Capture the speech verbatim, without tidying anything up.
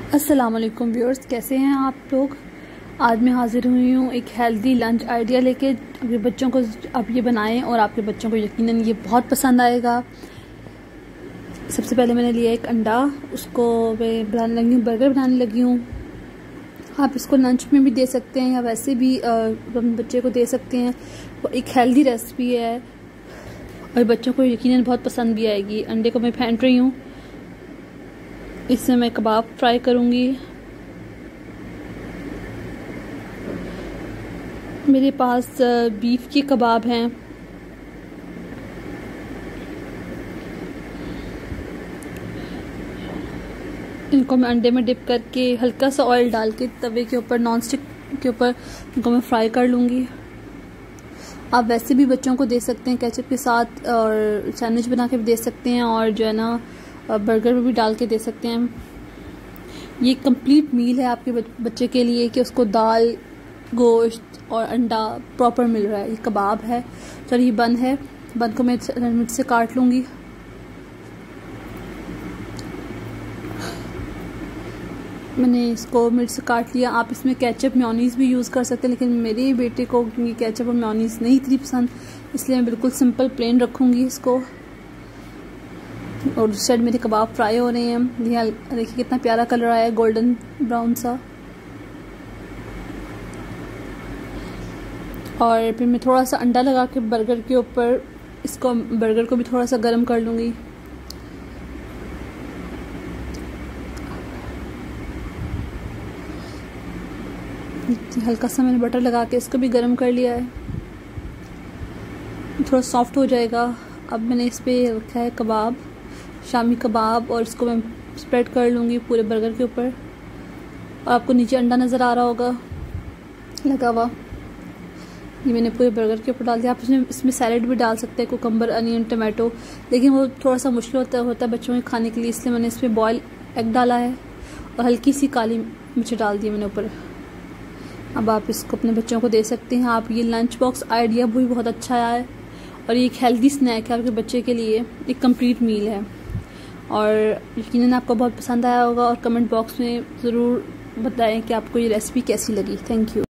अस्सलाम वालेकुम व्यूअर्स, कैसे हैं आप लोग। आज मैं हाजिर हुई हूँ एक हेल्दी लंच आइडिया लेके। अपने बच्चों को आप ये बनाएं और आपके बच्चों को यकीनन ये बहुत पसंद आएगा। सबसे पहले मैंने लिया एक अंडा, उसको मैं बनाने लगी हूँ, बर्गर बनाने लगी हूँ। आप इसको लंच में भी दे सकते हैं या वैसे भी अपने बच्चे को दे सकते हैं। वो एक हेल्दी रेसिपी है और बच्चों को यकीनन बहुत पसंद भी आएगी। अंडे को मैं फेंट रही हूँ, इससे मैं कबाब फ्राई करूँगी। मेरे पास बीफ के कबाब हैं। इनको मैं अंडे में डिप करके हल्का सा ऑयल डाल के तवे के ऊपर, नॉन स्टिक के ऊपर इनको मैं फ्राई कर लूँगी। आप वैसे भी बच्चों को दे सकते हैं केचप के साथ, और सैंडविच बना के भी दे सकते हैं, और जो है ना बर्गर में भी डाल के दे सकते हैं। ये कंप्लीट मील है आपके बच्चे के लिए कि उसको दाल, गोश्त और अंडा प्रॉपर मिल रहा है। ये कबाब है, सॉरी ये बन है। बन को मैं मिर्च से काट लूँगी। मैंने इसको मिर्च से काट लिया। आप इसमें केचप मेयोनीज़ भी यूज़ कर सकते हैं, लेकिन मेरे बेटे को क्योंकि केचप और मेयोनीज़ नहीं इतनी पसंद, इसलिए मैं बिल्कुल सिंपल प्लेन रखूँगी इसको। और उस साइड मेरे कबाब फ्राई हो रहे हैं। यहाँ देखिए कितना प्यारा कलर आया है, गोल्डन ब्राउन सा। और फिर मैं थोड़ा सा अंडा लगा के बर्गर के ऊपर इसको, बर्गर को भी थोड़ा सा गर्म कर लूँगी। हल्का सा मैंने बटर लगा के इसको भी गर्म कर लिया है, थोड़ा सॉफ्ट हो जाएगा। अब मैंने इस पर रखा है कबाब, शामी कबाब, और इसको मैं स्प्रेड कर लूँगी पूरे बर्गर के ऊपर। और आपको नीचे अंडा नज़र आ रहा होगा लगा हुआ, ये मैंने पूरे बर्गर के ऊपर डाल दिया। आप इसमें इसमें सैलेड भी डाल सकते हैं, कुकम्बर, अनियन, टमाटो, लेकिन वो थोड़ा सा मुश्किल होता होता है बच्चों के खाने के लिए, इसलिए मैंने इसमें बॉयल एग डाला है और हल्की सी काली मिर्च डाल दी मैंने ऊपर। अब आप इसको अपने बच्चों को दे सकते हैं। आप ये लंच बॉक्स आइडिया भी बहुत अच्छा है, और ये एक हेल्दी स्नैक है आपके बच्चे के लिए, एक कंप्लीट मील है। और यकीनन आपको बहुत पसंद आया होगा, और कमेंट बॉक्स में ज़रूर बताएं कि आपको ये रेसिपी कैसी लगी। Thank you.